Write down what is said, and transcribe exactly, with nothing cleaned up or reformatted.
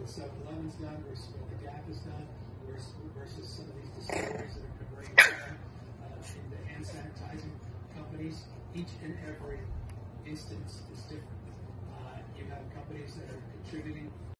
seven eleven's done versus what the Gap has done versus, versus some of these distilleries that are converting uh, into hand sanitizing companies. Each and every instance is different. Uh, you have companies that are contributing